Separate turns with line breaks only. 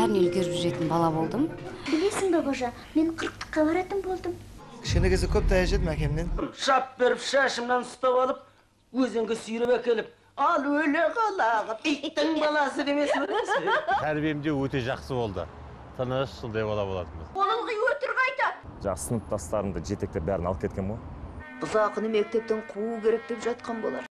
бәрін үлгеріп жүретін бала болдым.
Білесің бе Божа, мен 40-қа баратын болдым.
Кішкене кезде көп таяқ жедім әкемнен.
Шап беріп шашымнан ұстап алып, өзенге сүйреп әкеліп, ал өле қалағып, иттің баласы демесін білесің.
Тәрбиемде өте жақсы болды. Тыныш, сондай бала болатынбыз.
Олыңғы өтірік айтады.
Жаңағы сыныптастарымды жетектеп бәрін алып кеткен ғой.
Бұзақыны мектептен қуу керек деп жатқан болар.